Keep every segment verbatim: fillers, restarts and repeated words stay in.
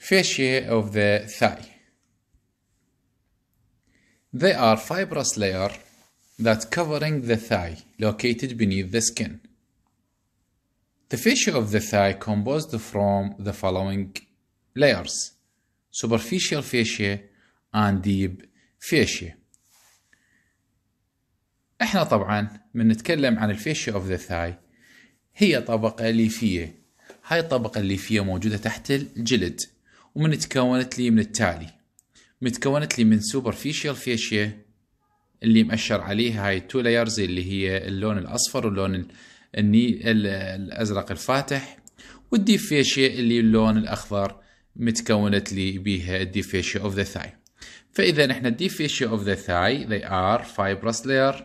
Fascia of the thigh. They are fibrous layer that covering the thigh located beneath the skin. The fascia of the thigh composed from the following layers: superficial fascia and deep fascia. احنا طبعا من نتكلم عن الفاشيا of the thigh هي طبقة ليفية. هاي الطبقة الليفية موجودة تحت الجلد ومن تكونت لي من التالي: متكونت لي من superficial fascia اللي مأشر عليها هاي two layers اللي هي اللون الأصفر واللون الني الأزرق الفاتح، والديب فاشيا اللي اللون الأخضر متكونت لي بيها الديب فاشيا of the thigh. فإذا نحن الديب فاشيا of the thigh they are fibrous layer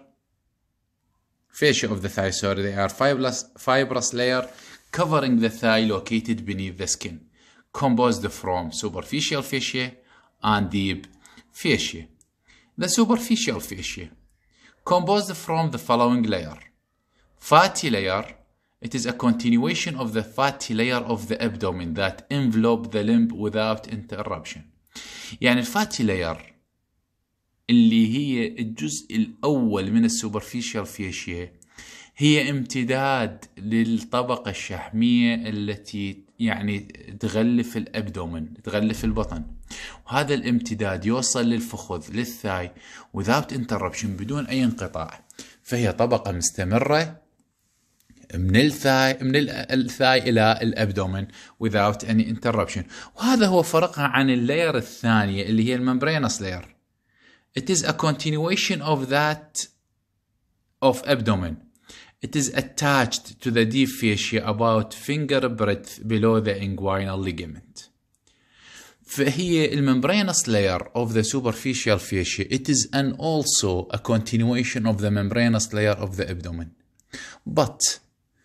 fascia of the thigh sorry they are fibrous fibrous layer covering the thigh located beneath the skin, composed from superficial fascia and deep fascia. The superficial fascia composed from the following layer: fatty layer. It is a continuation of the fatty layer of the abdomen that envelop the limb without interruption. يعني الفاتي لاير اللي هي الجزء الأول من السوبرفيشال فاشيا هي امتداد للطبقة الشحمية التي يعني تغلف الأبدومن، تغلف البطن، وهذا الامتداد يوصل للفخذ للثاي without interruption بدون أي انقطاع. فهي طبقة مستمرة من الثاي من الثاي إلى الأبدومن without any interruption. وهذا هو فرقها عن اللاير الثانية اللي هي الممبرينس لاير. It is a continuation of that of abdomen. It is attached to the deep fascia about finger breadth below the inguinal ligament. فهي الممبرينس layer of the superficial fascia. It is an also a continuation of the membranous layer of the abdomen. But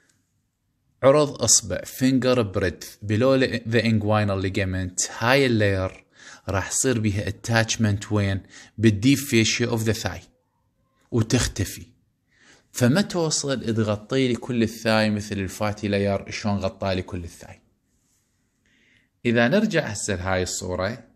عرض أصبع finger breadth below the inguinal ligament هاي اللاير راح يصير بها attachment وين؟ بالديب فاشيا of the thigh وتختفي، فما توصل تغطي لي كل الثاي مثل الفاتي لاير شلون غطى لي كل الثاي. إذا نرجع هسه لهاي الصورة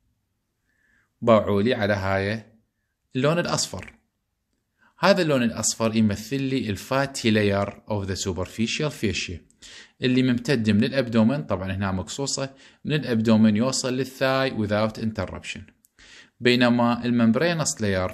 باعوا لي على هاي اللون الأصفر. هذا اللون الأصفر يمثل لي الفاتي لاير of the superficial fascia اللي ممتد من الأبدومن، طبعا هنا مقصوصة، من الأبدومن يوصل للثاي without interruption. بينما الممبرينس لاير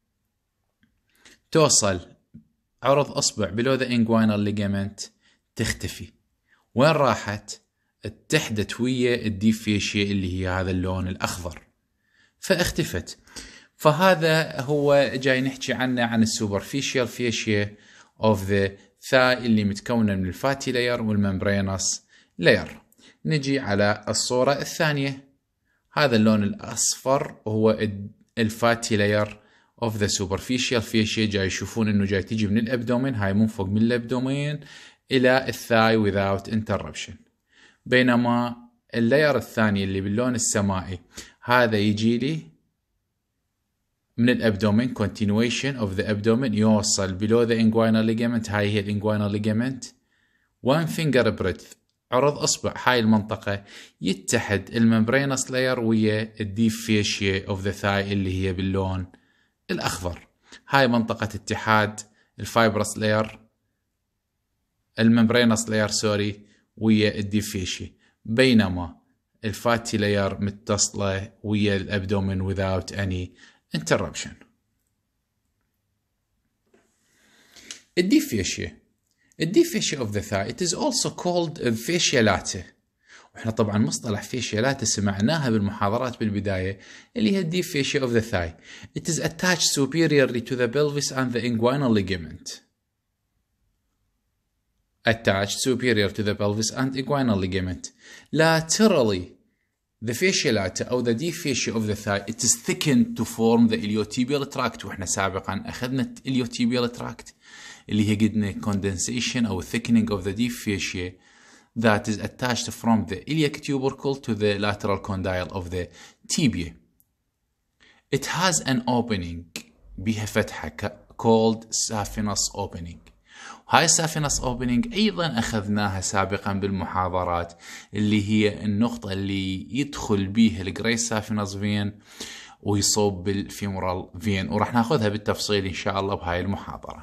توصل عرض أصبع below the inguinal ligament تختفي. وين راحت؟ اتحدت ويا الديب فاشيا اللي هي هذا اللون الأخضر فاختفت. فهذا هو جاي نحكي عنه عن السوبرفيشال فاشيا of the thigh اللي متكونة من الفاتي لاير والممبرينس لاير. نجي على الصورة الثانية. هذا اللون الأصفر هو الفاتي لاير of the superficial fascia. جاي يشوفون انه جاي تيجي من الابدومين، هاي منفوق من الابدومين الى الثاي without interruption. بينما اللاير الثاني اللي باللون السمائي هذا يجي لي من الابدومين continuation of the abdomen يوصل below the inguinal ligament. هاي هي الانجوينال ligament one finger breadth عرض اصبع هاي المنطقة يتحد الممبرينس لاير ويا الديب فاشيا of the thigh اللي هي باللون الأخضر. هاي منطقة اتحاد الفايبرس لاير الممبرينس لاير سوري ويا الديب فاشيا، بينما الفاتي لاير متصلة ويا الأبدومين without any interruption. الديب فاشيا الديب فاشيا of the thigh it is also called fascia lata. واحنا طبعا مصطلح fascia lata سمعناها بالمحاضرات بالبداية اللي هي الديب fascia of the thigh. It is attached superiorly to the pelvis and the inguinal ligament. Attached superior to the pelvis and inguinal ligament. Laterally the fascia lata أو the deep fascia of the thigh it is thickened to form the iliotibial tract. واحنا سابقا أخذنا iliotibial tract اللي هي قلنا condensation أو thickening of the deep fascia that is attached from the iliac tubercle to the lateral condyle of the tibia. It has an opening بها فتحة called saphenous opening. هاي السافينس اوبننج ايضا اخذناها سابقا بالمحاضرات، اللي هي النقطة اللي يدخل بيها الجريس سافينس فين ويصوب بالفيمورال فين، وراح ناخذها بالتفصيل ان شاء الله بهاي المحاضرة.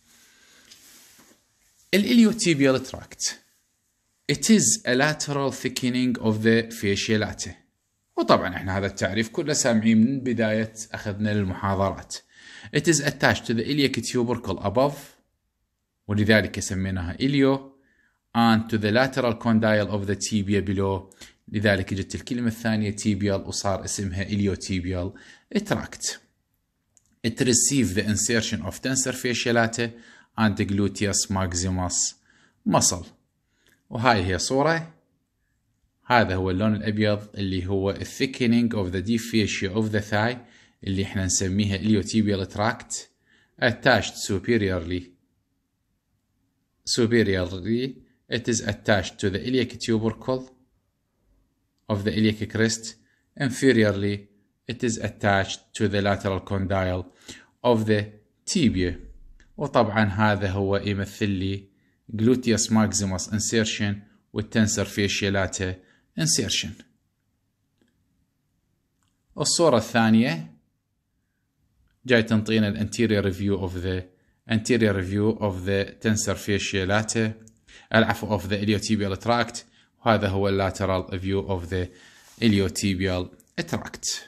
الإليوتيبيال تراكت it is a lateral thickening of the fascia latae، وطبعا احنا هذا التعريف كله سامعين من بداية اخذنا المحاضرات. it is attached to the iliac tubercle above، ولذلك سميناها ilio، and to the lateral condyle of the tibia below، لذلك جت الكلمة الثانية tibial وصار اسمها iliotibial tract. it receives the insertion of tensor fascia latae and the gluteus maximus muscle. وهاي هي صورة، هذا هو اللون الأبيض اللي هو thickening of the deep fascia of the thigh اللي احنا نسميها iliotibial tract attached superiorly superiorly it is attached to the iliac tubercle of the iliac crest. inferiorly it is attached to the lateral condyle of the tibia. وطبعا هذا هو يمثل لي gluteus maximus insertion والتنسر fascia latae insertion. الصورة الثانية جاي تنطينا ال anterior view of the anterior view of the tensor fascia latae العفو of the iliotibial tract، وهذا هو ال lateral view of the iliotibial tract.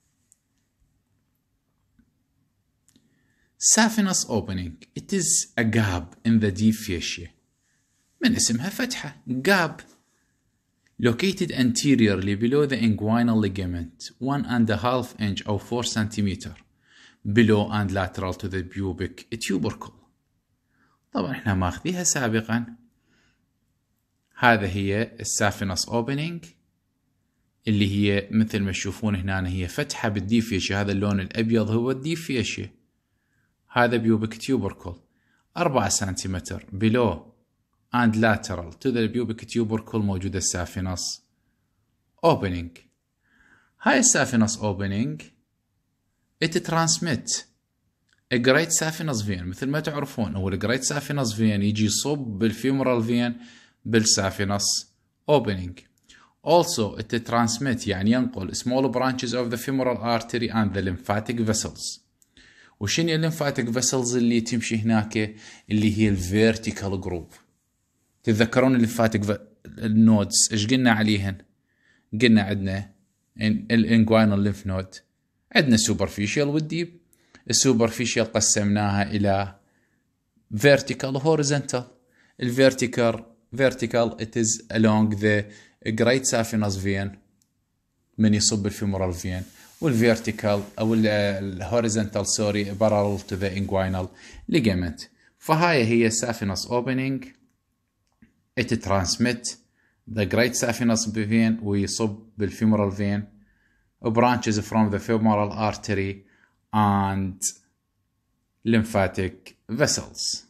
Saphenous opening it is a gap in the deep fascia، من اسمها فتحة gap located anteriorly below the inguinal ligament one and a half inch or four centimeter below and lateral to the pubic tubercle. طبعا احنا ماخذيها سابقا، هذا هي السافينس اوبننج اللي هي مثل ما تشوفون هنا هي فتحة بالديب فيشيا، هذا اللون الابيض هو الديب فيشيا، هذا بيوبك تيوبركل أربعة سنتيمتر below and lateral to the pubic tubercle موجودة السافينس opening. هاي السافينس opening it transmit a great saphenous vein، مثل ما تعرفون هو ال great saphenous vein يجي يصب بالفيمورال vein بالسافينس opening. also it transmit يعني ينقل small branches of the femoral artery and the lymphatic vessels. وشنو الليمفاتيك فيسلز اللي تمشي هناك اللي هي الفيرتيكال جروب؟ تتذكرون الليمفاتيك النودز ايش قلنا عليهن؟ قلنا عندنا الانجوينال ليمف نود، عندنا سوبرفيشال والديب. السوبرفيشال قسمناها الى فيرتيكال وهوريزونتال. الفيرتيكال فيرتيكال it is along the great saphenous vein من يصب الفيمورال فين، والفيرتيكال او الهوريزونتال سوري parallel to the inguinal ligament. فهاي هي saphenous opening it transmit the great saphenous vein ويصب بالفيمورال vein branches from the femoral artery and lymphatic vessels.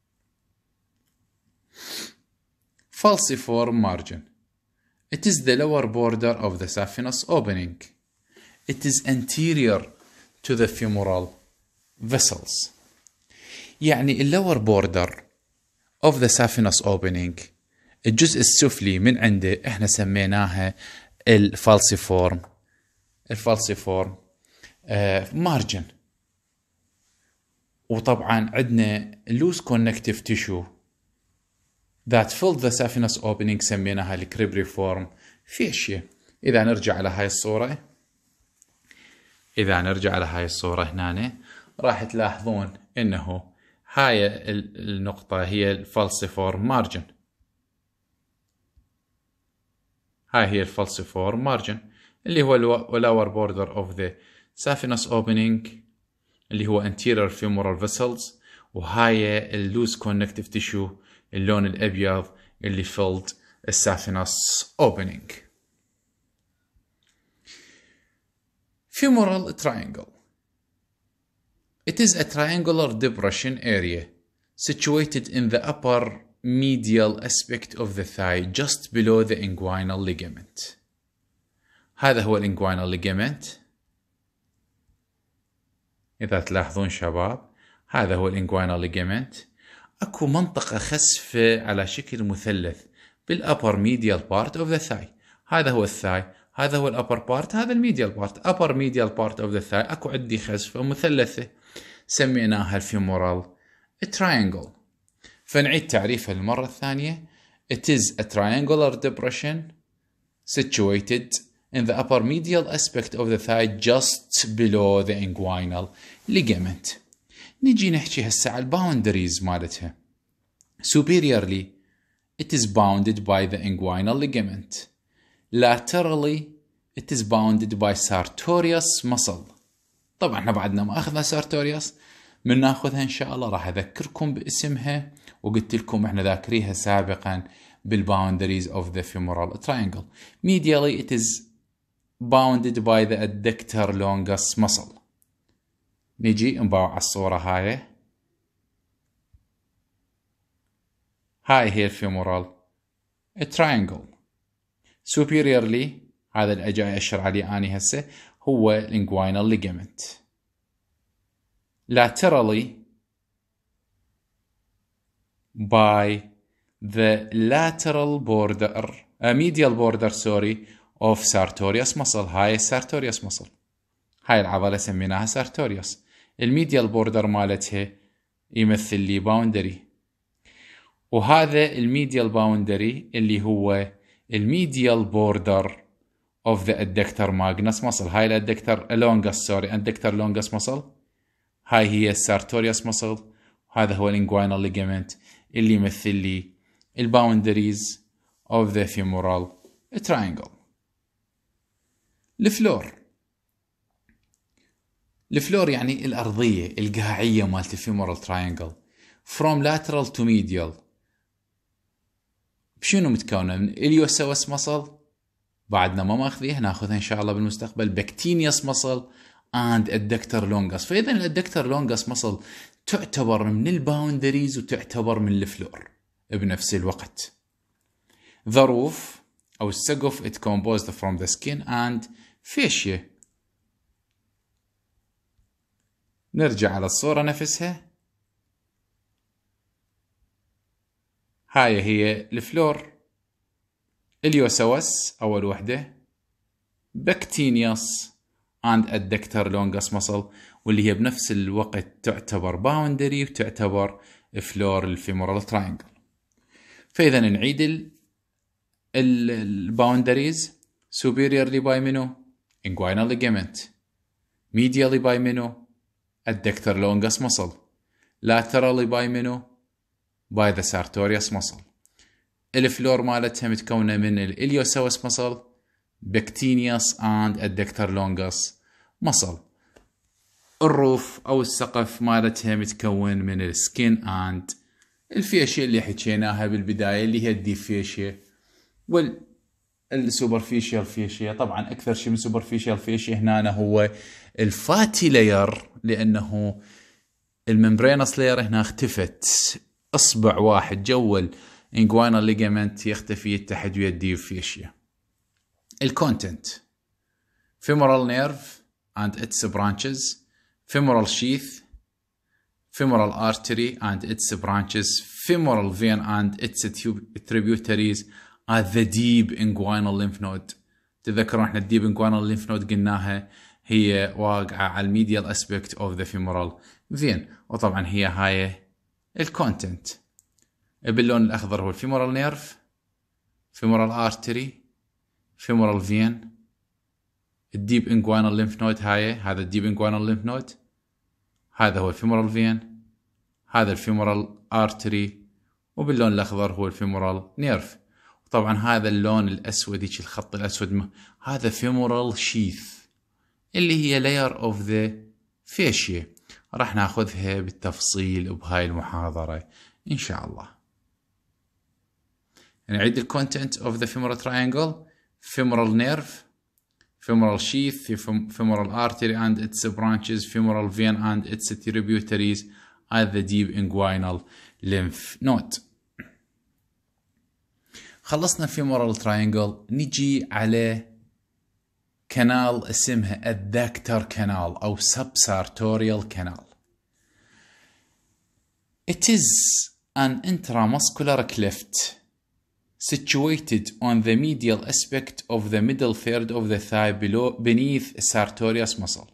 Falciform margin it is the lower border of the saphenous opening. It is anterior to the femoral vessels. يعني ال lower border of the saphenous opening الجزء السفلي من عنده احنا سميناها الفالسيفورم الفالسيفورم آه margin. وطبعا عندنا loose connective tissue that filled the saphenous opening سميناها الكريبريفورم fascia. إذا نرجع على هاي الصورة إذا نرجع على هاي الصورة هنا راح تلاحظون إنه هاي النقطة هي الفالسيفورم مارجن. هاي هي الفالسيفورم مارجن اللي هو lower border of the saphenous opening اللي هو anterior femoral vessels، وهاي ال loose connective tissue اللون الأبيض اللي filled السافينس opening. Femoral triangle it is a triangular depression area situated in the upper medial aspect of the thigh just below the inguinal ligament. هذا هو الانجوينال ligament. إذا تلاحظون شباب هذا هو الانجوينال ligament اكو منطقة خسفة على شكل مثلث بالupper medial part of the thigh. هذا هو الثاي، هذا هو الupper part، هذا الميديال بارت. upper medial part of the thigh اكو عندي خسفة مثلثة سميناها الفيمورال triangle. فنعيد تعريفها المرة الثانية. It is a triangular depression situated in the upper medial aspect of the thigh just below the inguinal ligament. نجي نحكي هسه على الباوندريز مالتها. Superiorly it is bounded by the inguinal ligament. Laterally it is bounded by sartorius muscle. طبعا احنا بعدنا ما اخذنا sartorius، من ناخذها ان شاء الله راح اذكركم باسمها، وقلت لكم احنا ذاكريها سابقا بالboundaries of the femoral triangle. Medially it is bounded by the adductor longus muscle. نجي نباوع على الصورة هاي. هاي هي الفيمورال triangle. Superiorly هذا اللي اجي اشر عليه اني هسه هو linguinal ligament. Laterally by the lateral border uh, medial border sorry of sartorius muscle. هاي sartorius muscle، هاي العضلة سميناها sartorius. الميديال بوردر مالتها يمثل لي باوندري، وهذا الميديال باوندري اللي هو الميديال بوردر of the adductor magnus muscle. هاي الادكتر longus sorry adductor longus muscle، هاي هي sartorius muscle، وهذا هو linguinal ligament اللي يمثل لي الباوندريز of the femoral triangle. الفلور، الفلور يعني الأرضية القاعية مالت الفيمورال triangle from lateral to medial. بشنو متكونة؟ من اليوسوس muscle، بعدنا ما ماخذيها، ناخذها إن شاء الله بالمستقبل، pectineus muscle and adductor longus. فإذا الادكتر longus muscle تعتبر من الباوندريز وتعتبر من الفلور بنفس الوقت. The roof أو السقف it composed from the skin and fascia. نرجع على الصورة نفسها. هاي هي الفلور. اليوسوس أول وحدة، بكتينيوس and adductor longus muscle، واللي هي بنفس الوقت تعتبر باوندري وتعتبر فلور الفيمورال تراينجل. فإذا نعيد الباوندريز. superiorly by منو؟ inguinal ligament. medially by منو؟ adductor longus muscle. laterally by منو؟ by the sartorius muscle. الفلور مالتها متكونة من الإليوسوس muscle، بكتينيوس and adductor longus muscle. الروف أو السقف مالتها متكون من السكين and الفيشيا اللي حكيناها بالبداية اللي هي الديفيشيا والسوبرفيشيال فيشيا. طبعا أكثر شيء من سوبرفيشيال فيشيا هنا هو الفاتي لاير، لأنه الممبرينس لاير هنا اختفت، إصبع واحد جوا الانجوينال ليجامنت يختفي يتحد ويا الديفيشيا. الكونتنت: femoral nerve and its branches, femoral sheath, femoral artery and its branches, femoral vein and its tributaries at the deep inguinal lymph node. تذكرون احنا الديب inguinal lymph node قلناها هي واقعة على الميديال aspect of the femoral vein، وطبعا هي هاي الكونتنت. باللون الأخضر هو الفيمورال نيرف، femoral artery، femoral vein، الديب inguinal lymph node. هاي هذا الديب inguinal lymph node، هذا هو الفيمورال فين، هذا الفيمورال ارتري، وباللون الاخضر هو الفيمورال نيرف. وطبعا هذا اللون الاسود، هيك الخط الاسود، هذا فيمورال شيث اللي هي لاير اوف ذا فاشيا. راح ناخذها بالتفصيل بهاي المحاضرة ان شاء الله. نعيد الكونتنت اوف ذا femoral triangle: femoral nerve، femoral sheath، femoral artery and its branches, femoral vein and its tributaries at the deep inguinal lymph node. خلصنا femoral triangle، نجي على كنال اسمها adductor canal أو subsartorial canal. It is an intramuscular cleft situated on the medial aspect of the middle third of the thigh below beneath sartorius muscle.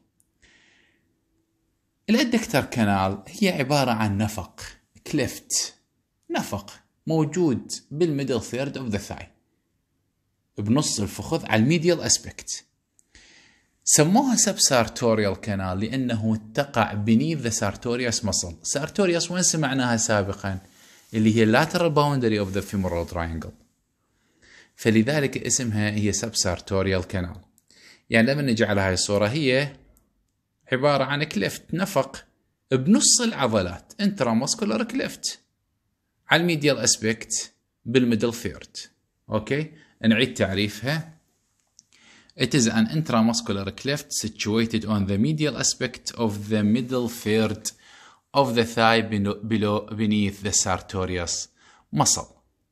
الادكتر كانال هي عبارة عن نفق cleft، نفق موجود بالميدل ثيرد of the thigh بنص الفخذ على الميديال اسبكت. سموها سبسارتوريال كانال لأنه تقع beneath the sartorius muscle. sartorius وين سمعناها سابقا؟ اللي هي lateral boundary of the femoral triangle، فلذلك اسمها هي subsartorial canal. يعني لما نجي على هاي الصورة هي عبارة عن كليفت، نفق بنص العضلات intramuscular cleft على الميديال اسبكت بالميدل ثيرد. اوكي، نعيد تعريفها. It is an intramuscular cleft situated on the medial aspect of the middle third of the thigh below beneath the sartorius muscle.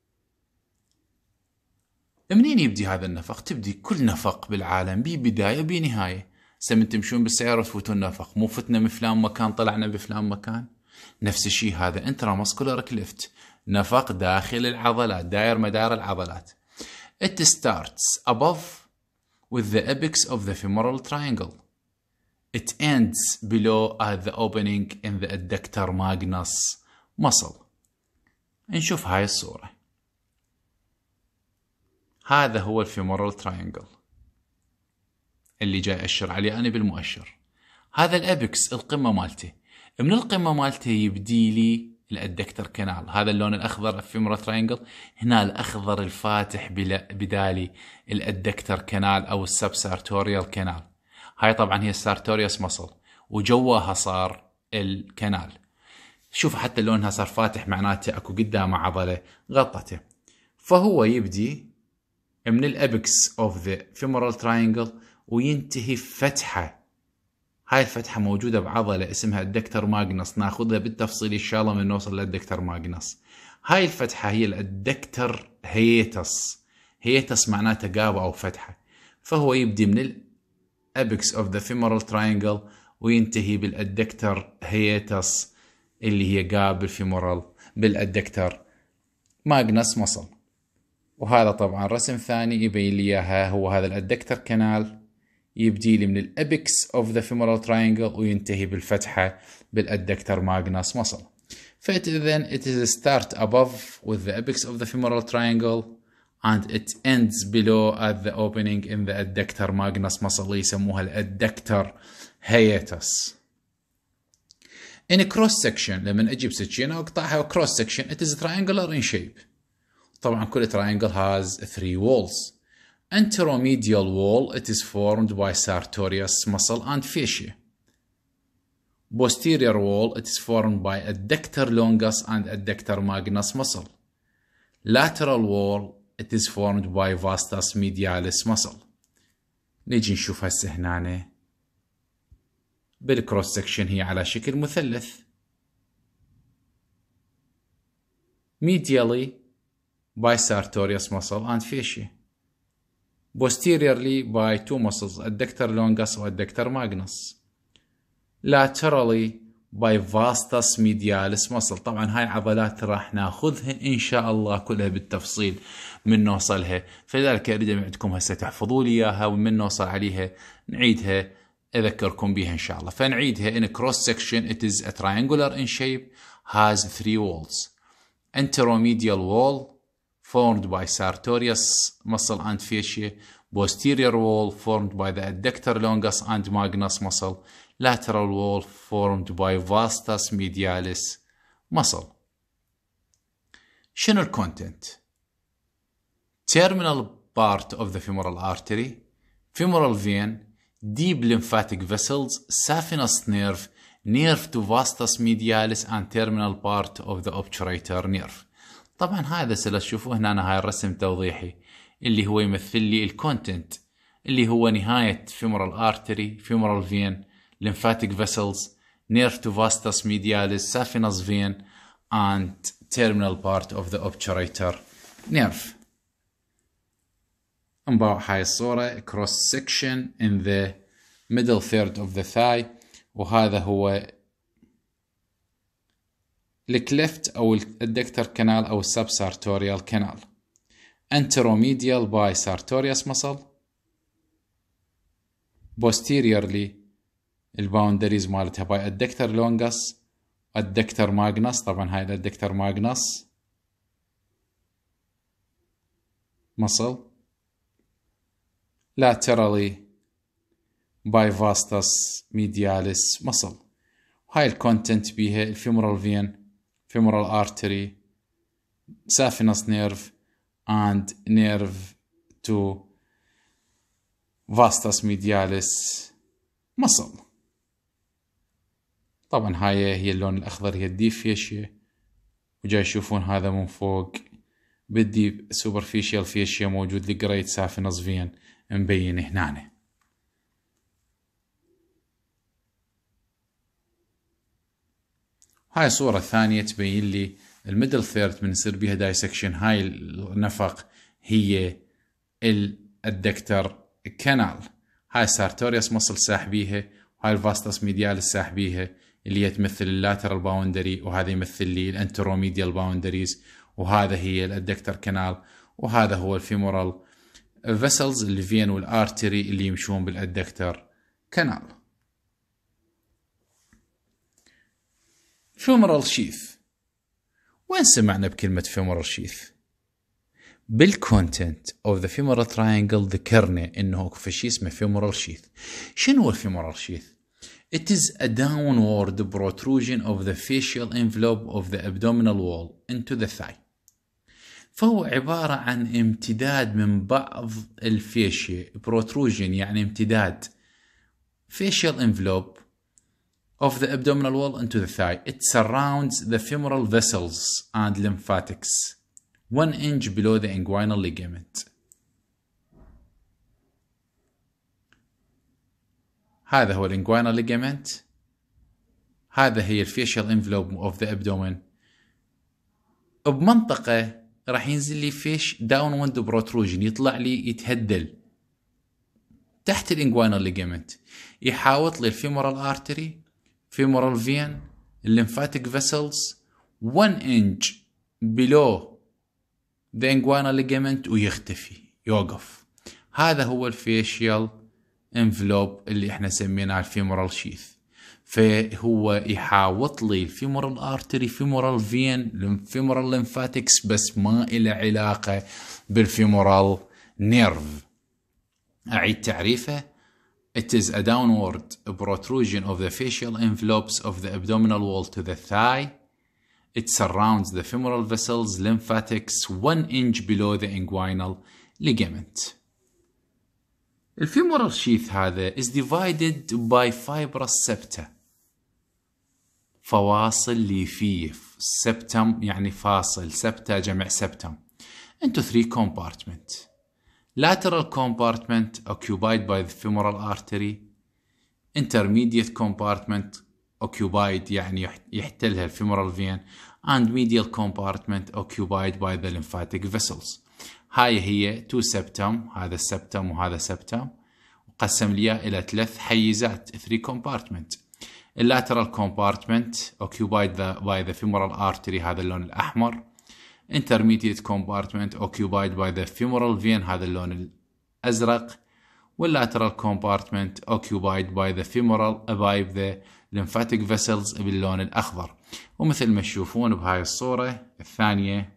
منين يبدي هذا النفق؟ تبدي كل نفق بالعالم بي بداية بي نهاية. سمن تمشون بالسيارة تفوتون نفق، مو فتنا من فلان مكان طلعنا بفلان مكان. نفس الشيء هذا intramuscular cleft، نفق داخل العضلات، داير مدار العضلات. It starts above with the apex of the femoral triangle. It ends below at the opening in the adductor magnus muscle. نشوف هاي الصورة. هذا هو الفيمورال تراينجل اللي جاي أشر عليه أنا بالمؤشر. هذا الأبكس القمة مالته، من القمة مالته يبدي لي الأدكتر كانال. هذا اللون الأخضر الفيمورال تراينجل، هنا الأخضر الفاتح بدالي الأدكتر كانال أو السبسارتوريال كانال. هاي طبعا هي السارتوريوس مصل وجواها صار الكانال. شوف حتى لونها صار فاتح، معناته اكو قدامه عضلة غطته. فهو يبدي من الابكس اوف ذا فيمورال تراينجل وينتهي فتحة. هاي الفتحة موجودة بعضلة اسمها الدكتر ماغنس، ناخذها بالتفصيل ان شاء الله من نوصل للدكتر ماغنس. هاي الفتحة هي الدكتر هيتس، هيتس معناته قابة او فتحة. فهو يبدي من الابكس اوف ذا فيمورال تراينجل وينتهي بالادكتر هيتس اللي هي قاب بالفيمورال بالادكتر ماغنس مصل. وهذا طبعا رسم ثاني يبين لي اياها، هو هذا الادكتر كانال يبدي لي من الابكس اوف ذا فيمورال تراينجل وينتهي بالفتحة بالادكتر ماغنس مصل. فإذن it is start above with the apex of the femoral triangle and it ends below at the opening in the adductor magnus muscle، يسموها الادكتر hiatus. In a cross section، لما اجيب سكينة واقطعها cross section it is triangular in shape. طبعا كل triangle has three walls. Anteromedial wall it is formed by sartorius muscle and fascia. Posterior wall it is formed by adductor longus and adductor magnus muscle. Lateral wall it is formed by vastus medialis muscle. نيجي نشوف هسه هنا بالكروس سكشن هي على شكل مثلث. Medially by sartorius muscle and fascia. Posteriorly by two muscles adductor longus و adductor magnus. Laterally by vastus medialis muscle. طبعا هاي عضلات راح ناخذهن ان شاء الله كلها بالتفصيل من نوصلها، فلذلك اريد عندكم هسه تحفظوا لي اياها ومن نوصل عليها نعيدها اذكركم بها ان شاء الله. فنعيدها. in a cross section it is a triangular in shape has three walls. Anteromedial wall formed by sartorius muscle and fascia. Posterior wall formed by the adductor longus and magnus muscle. Lateral wall formed by vastus medialis muscle. شنو الكونتنت؟ Terminal part of the femoral artery, femoral vein, deep lymphatic vessels, saphenous nerve, nerve to vastus medialis and terminal part of the obturator nerve. طبعا هذا سلتشوفوه هنا هاي الرسم توضيحي اللي هو يمثل لي الكونتنت اللي هو نهاية femoral artery, femoral vein, lymphatic vessels, nerve to vastus medialis, saphenous vein and terminal part of the obturator nerve. نباوع هاي الصورة cross section in the middle third of the thigh، وهذا هو الكليفت أو الدكتور كانال أو السبسارتوريال كانال. anteromedial by sartorius muscle. posteriorly الباوندريز مالتها by الدكتور longus الدكتور ماغنس. طبعا هاي الدكتور ماغنس muscle. laterally by vastus medialis muscle. هاي الكونتنت بيها الفيمورال فين femoral artery saphenous nerve and nerve to vastus medialis muscle. طبعا هاي هي اللون الأخضر هي الديب فيشيا، وجاي يشوفون هذا من فوق بالديب superficial فيشيا موجود الجريت saphenous vein مبين هنا. هاي صورة ثانية تبين لي الميدل ثيرد من يصير بيها دايسكشن. هاي النفق هي الدكتور كانال. هاي السارتوريوس مصل ساحبيها، وهاي الفاستس ميديالس ساحبيها اللي هي تمثل اللاترال باوندري، وهذا يمثل لي الانتروميديال باوندريز، وهذا هي الدكتور كانال، وهذا هو الفيمورال فيسلز الفين والارتري اللي يمشون بالادكتور كانال. femoral sheath. وين سمعنا بكلمة femoral sheath؟ بالcontent of the femoral triangle ذكرنا انه في شيء اسمه femoral sheath. شنو هو femoral sheath؟ It is a downward protrusion of the fascial envelope of the abdominal wall into the thigh. فهو عبارة عن امتداد من بعض الفاشيا. protrusion يعني امتداد fascial envelope of the abdominal wall into the thigh. It surrounds the femoral vessels and lymphatics one inch below the inguinal ligament. هذا هو الانجوينال ليجامنت. هذا هي الفيشال انفلوب اوف ذا ابدومن. بمنطقة راح ينزل لي فيش داون ويند بروتروجن، يطلع لي يتهدل تحت الانجوينال ليجامنت، يحاوط لي الفيمورال ارتري، femoral vein, lymphatic vessels one inch below the inguinal ligament ويختفي يوقف. هذا هو الفيشيال envelope اللي احنا سميناه الفيمورال شيث. فهو يحاوط لي الفيمورال ارتري، femoral vein، femoral lymphatics، بس ما إله علاقة بالفيمورال نيرف. أعيد تعريفه. It is a downward protrusion of the fascial envelopes of the abdominal wall to the thigh. It surrounds the femoral vessels, lymphatics one inch below the inguinal ligament. The femoral sheath هذا is divided by fibrous septa. فواصل ليفية. septum يعني فاصل، septa جمع septum. into three compartments. Lateral compartment occupied by the femoral artery. Intermediate compartment occupied يعني يحتلها الفيمورال vein. And medial compartment occupied by the lymphatic vessels. هاي هي two septum، هذا السبتم وهذا septum، وقسم لي إلى ثلاث حيزات three compartment. Lateral compartment occupied the, by the femoral artery، هذا اللون الأحمر. Intermediate compartment occupied by the femoral vein، هذا اللون الأزرق. والlateral compartment occupied by the femoral by the lymphatic vessels باللون الأخضر. ومثل ما تشوفون بهاي الصورة الثانية،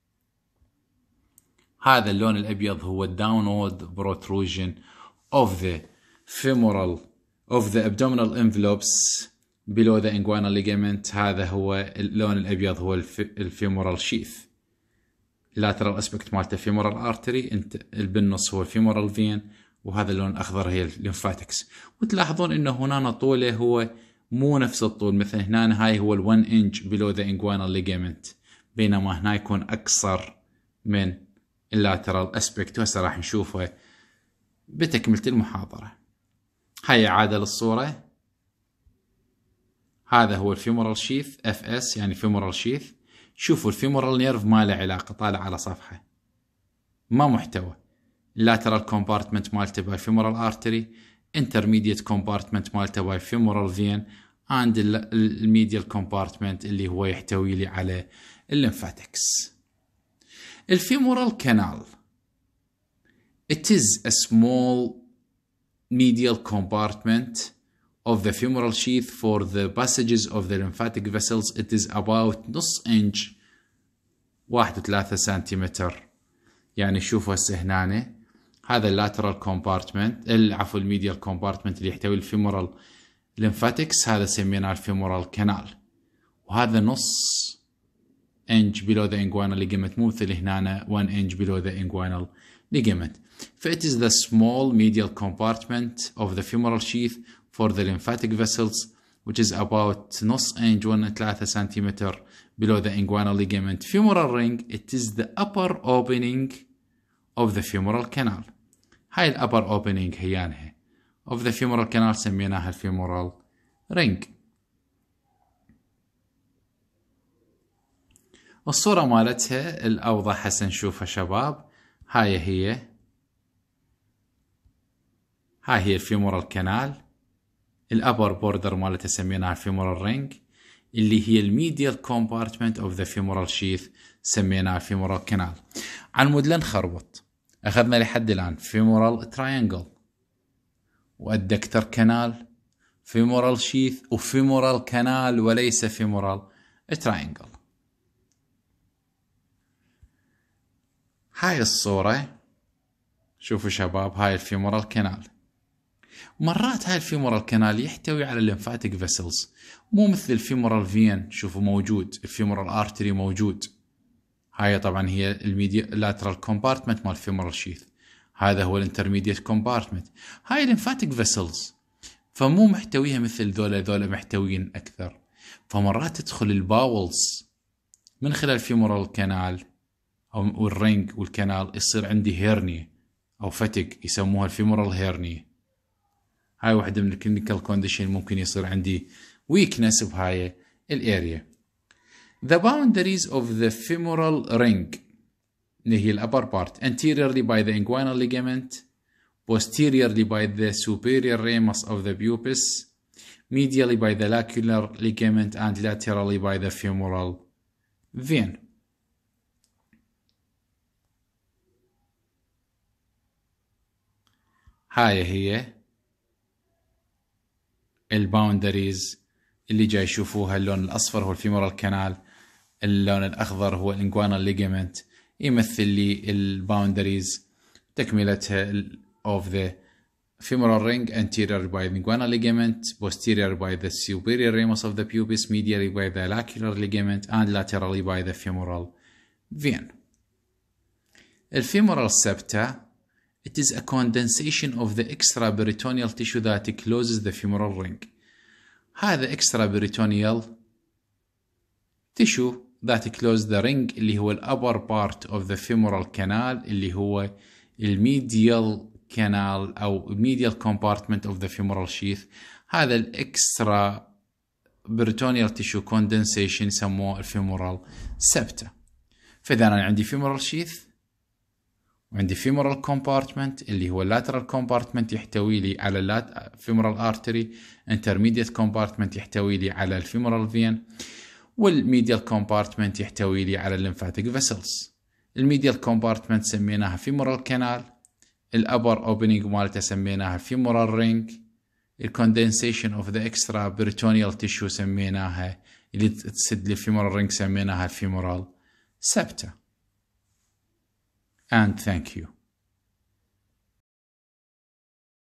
هذا اللون الأبيض هو downward protrusion of the femoral of the abdominal envelopes below the inguinal ligament. هذا هو اللون الأبيض هو الفيمورال sheath. lateral aspect مالته femoral artery، انت بالنص هو femoral vein، وهذا اللون الأخضر هي الليمفاتكس. وتلاحظون إنه هنا طوله هو مو نفس الطول، مثل هنا هاي هو ال one inch below the inguinal ligament، بينما هنا يكون أقصر من اللاترال aspect. وهسه راح نشوفه بتكملة المحاضرة. هاي إعادة للصورة. هذا هو الفيمورال شيث اف اس يعني فيمورال شيث. شوفوا الفيمورال نيرف ما له علاقة، طالع على صفحة ما محتوى. lateral compartment مالته باي femoral artery. intermediate compartment مالته باي femoral vein. and الميديال compartment اللي هو يحتوي لي على الليمفاتكس. الفيمورال كانال it is a small medial compartment of the femoral sheath for the passages of the lymphatic vessels. It is about نص inch واحد وثلاثة سنتيمتر. يعني شوفوا هسه هنا هذا اللاترال كومبارتمنت عفوا الميديال كومبارتمنت اللي يحتوي الفيمورال ليمفاتكس، هذا سميناه الفيمورال كانال، وهذا نص inch below the inguinal ligament، مو مثل هنا one inch below the inguinal ligament. ف it is the small medial compartment of the femoral sheath for the lymphatic vessels which is about نص inch one ثلاثة سنتيمتر below the inguinal ligament. Femoral ring it is the upper opening of the femoral canal. هاي ال upper opening هيانها of the femoral canal سميناها الفيمورال ring. الصورة مالتها الأوضح هسه نشوفها شباب. هاي هي هاي هي الفيمورال كانال، الأبر بوردر مالتها سميناها الفيمورال رينج، اللي هي الميديال كومبارتمنت اوف ذا فيمورال شيث سميناها الفيمورال كانال. عن لا نخربط، أخذنا لحد الآن فيمورال تراينجل والدكتر كانال، فيمورال شيث وفيمورال كانال وليس فيمورال تراينجل. هاي الصورة شوفوا شباب، هاي الفيمورال كانال. مرات هاي الفيمورال كانال يحتوي على الليمفاتيك فيسلز، مو مثل الفيمورال فين، شوفوا موجود الفيمورال ارتري موجود. هاي طبعا هي الميديا لاترال كومبارتمنت مال الفيمورال شيث، هذا هو الانترميديت كومبارتمنت. هاي الليمفاتيك فيسلز فمو محتويها مثل ذولا، ذولا محتويين اكثر. فمرات تدخل الباولز من خلال الفيمورال كانال او الرينج والكانال، يصير عندي هيرنيا او فتق يسموها الفيمورال هيرنيا. هاي واحدة من الكلينيكال كونديشن، ممكن يصير عندي ويكنس بهاي الاريا. The boundaries of the femoral ring اللي هي الupper part anteriorly by the inguinal ligament, posteriorly by the superior ramus of the pubis, medially by the lacular ligament and laterally by the femoral vein. هاي هي الباوندريز اللي جاي يشوفوها. اللون الأصفر هو الفيمورال كانال، اللون الأخضر هو الانجوانال ليجمنت، يمثل لي الباوندريز تكملتها of the femoral ring anterior by the inguinal ligament, posterior by the superior ramus of the pubis, medially by the lacular ligament and laterally by the femoral vein. الفيمورال septa it is a condensation of the extraperitoneal tissue that closes the femoral ring. هذا extraperitoneal tissue that closes the ring اللي هو ال upper part of the femoral canal اللي هو الميديال canal أو medial compartment of the femoral sheath. هذا ال extraperitoneal tissue condensation يسموه الفيمورال septa. فإذا أنا عندي femoral sheath وعندي femoral compartment اللي هو lateral compartment يحتوي لي على femoral artery، intermediate compartment يحتوي لي على femoral vein، والmedial compartment يحتوي لي على lymphatic vessels. الميديال compartment سميناها femoral canal، الupper opening مالته سميناها femoral ring، الcondensation of the extraperitoneal tissue سميناها اللي تسد لي femoral ring سميناها femoral septa. And thank you.